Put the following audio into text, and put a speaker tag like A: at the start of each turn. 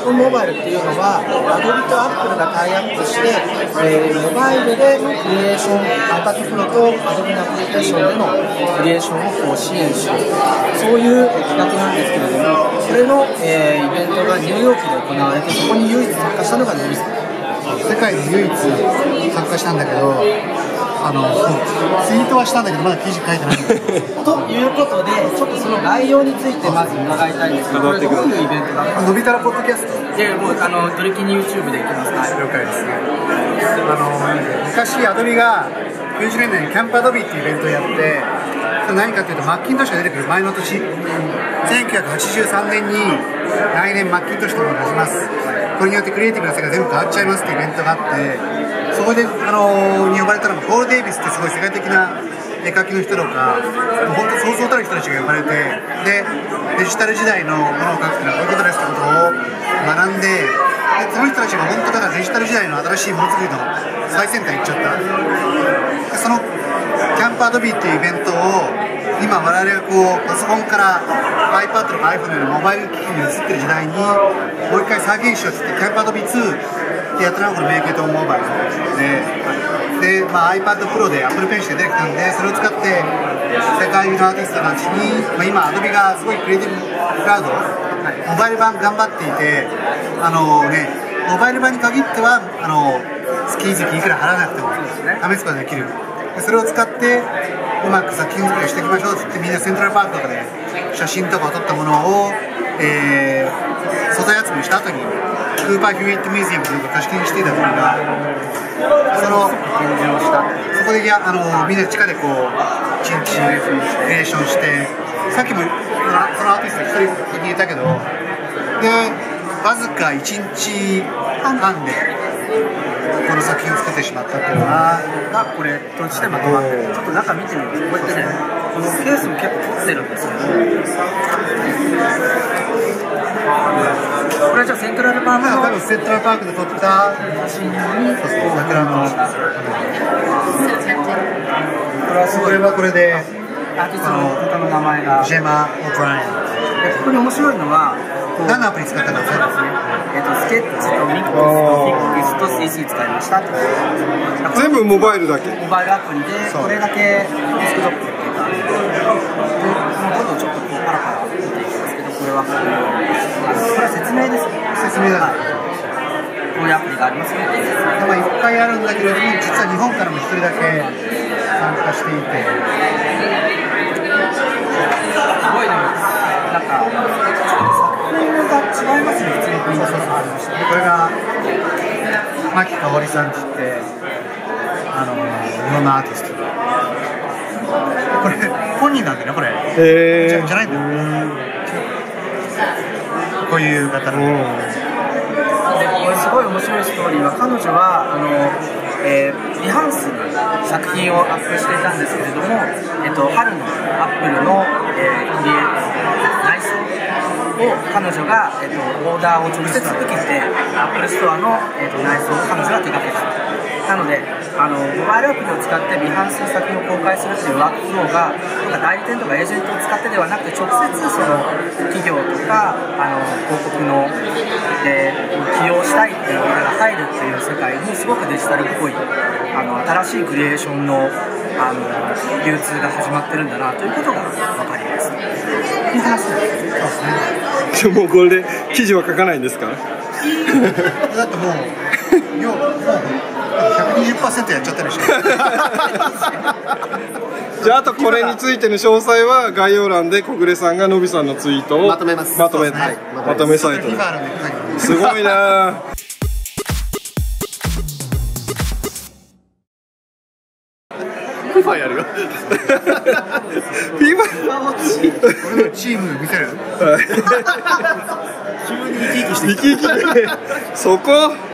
A: Adobe モバイルっていうのは Adobe と Apple がタイアップして、モバイルでのクリエーション、iPad Pro と Adobe のアプリケーションでのクリエーションをこう支援する、そういう企画なんですけれども、それの、イベントがニューヨークで行われて、そこに唯一参加したのがノビさん。
B: 世界で唯一参加したんだけど、ツイートはしたんだけどまだ記事書いてない
A: ということで、ちょっとその概要についてまず伺いたいんですけど、これどういうイベントなんですか？
B: のびたらポッドキャスト。
A: いや、もうドリキニ YouTube で行きますか？
B: 了解です。昔アドビが90年代にキャンプアドビっていうイベントをやって、何かというとマッキントッシュが出てくる前の年、1983年に来年マッキントッシュというのが出します。これによってクリエイティブな世界が全部変わっちゃいますっていうイベントがあって、そこでに呼ばれたのがポール・デイビスってすごい世界的な絵描きの人とか、もう本当そうそうたる人たちが呼ばれて、でデジタル時代のものを描くっていうのはこういうことですってことを学んで、その人たちが本当だからデジタル時代の新しいものづくりの最先端に行っちゃった。そのキャンプアドビっていうイベントを今我々がこうパソコンから iPad とか iPhone のようなモバイル機器に移ってる時代にもう一回再現しようって言ってキャンプアドビ2ってやったのがこのメイケットモバイルで、iPad Pro で Apple Pencil が出てきたんで、それを使って世界中のアーティストたちに、今 Adobe がすごいクリエイティブクラウドモバイル版頑張っていて、モバイル版に限っては月々いくら払わなくても試すことができる。それを使ってうまく作品作りをしていきましょうって言って、みんなセントラルパークとかで写真とかを撮ったものを、素材集めした後にクーパー・ヒューイット・ミュージアムというか貸し切りにしていたものが、そこでみんな地下でこう一日クリエーションして、さっきもそのアーティスト一人言ったけど、でわずか1日半でこの作品を作ってしまったっていうのが
A: これとしてまとまってる。ちょっと中見てみます。こうやってね、このケースも結構撮ってるんですけど、これはじゃあセントラルパークの
B: 多分セントラルパークで撮った
A: 写真に
B: 桜の、これはこれで
A: アーティストの方の名前が
B: ジェマ・オブライン。
A: ここに面白いのは
B: 何のアプリ使ったかですね。
A: スケッチとミックスとフィックスと CC 使いました。
C: 全部モバイルだけ。
A: モバイルアプリでこれだけデスクトップっていうか、どんどんちょっとこうパラパラ見ていきますけど、これはこれ説明です。
B: 説明だ。
A: こういうアプリがありますね。
B: いっぱいあるんだけれども、実は日本からも1人だけ参加していて、
A: すごいね。なんか作品が違いますね。普通にプリントショップありました。
B: これが牧かおりさんって言って、日本のアーティスト。これ本人なんだよね、これ。じゃないんだよ。こういう方の。
A: これすごい面白いストーリーは、彼女はビハンスに作品をアップしていたんですけれども、春のアップルの、内装を彼女が、オーダーを直接受けてアップルストアの、内装を彼女が手掛けた。なのでモバイルアプリを使ってビハンスの作品を公開するというワークフローが代理店とかエージェントを使ってではなくて、直接その企業とか広告の、起用したいっていう方が入るっていう世界にすごくデジタルっぽい新しいクリエーションの流通が始まってるんだなということが分かります。いい話なんですね。
C: もうこれで記事は書かないんですか？
B: だってもう120% やっちゃったでしょ。
C: じゃあ、あとこれについての詳細は概要欄で小暮さんがのびさんのツイートを
A: まとめます。
C: まとめサイトで。すごいな。
A: フィファやるよ。
C: フィファ
B: 俺のチーム見せる？
A: 急に生き生きして
C: 生き生きそこ